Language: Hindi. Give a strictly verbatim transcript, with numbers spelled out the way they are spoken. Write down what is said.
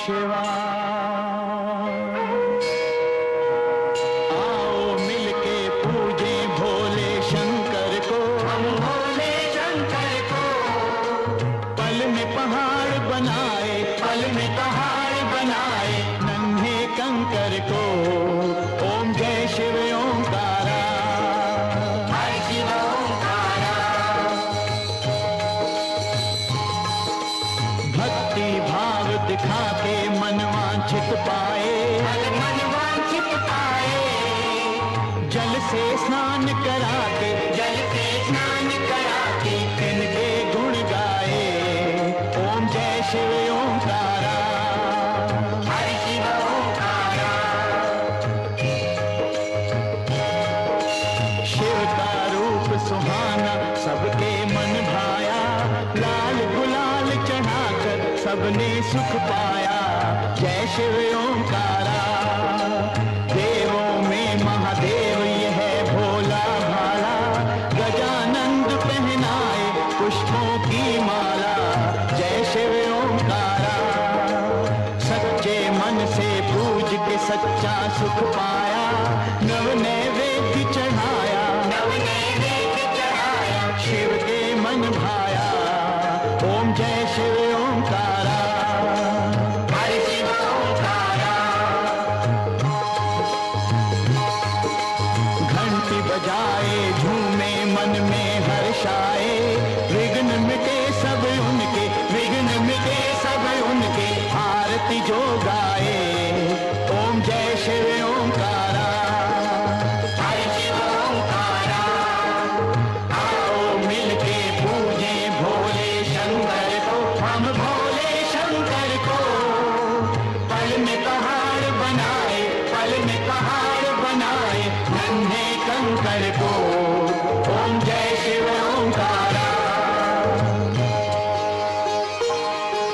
शिवाय। आओ मिलके पूजे भोले शंकर को, हम भोले शंकर को। पल में पहाड़ बनाए, पल में पहाड़ बनाए नन्हे कंकर को। ओम जय शिव ओंकारा, हर शिव ओंकारा। भक्ति भाव दिखा के मनवांछित पाए, मनवांछित पाए। जल से स्नान करा के, जल से स्नान करा के इनके गुण गाए। ओम जय शिव ओंकारा, हर शिव ओंकारा। शिव का रूप सुहाना सबके मन भाया, लाल गुलाल चढ़ाकर सबने सुख पाया। जय शिव ओंकारा। देवों में महादेव ये है भोला भाला, गजानंद पहनाए पुष्पों की माला। जय शिव ओंकारा। सच्चे मन से पूज के सच्चा सुख पाया, नव नैवेद्य चढ़ाया, नव नैवेद्य चढ़ाया शिव के मन भाया। ओम जय शिव ओंकारा, हर शिव ओंकारा। घंटी बजाए झूमे मन में हर्षाए, विघ्न मिटे सब उनके, विघ्न मिटे सब उनके आरती जो गाए। ओम जय शिव ओंकारा, हर शिव ओंकारा। आओ मिलके पूजे भोले शंकर को, हम भोले शंकर को। पल में पहाड़ बनाए, पल में पहाड़ बनाए नन्हे कंकर को। ओम जय शिव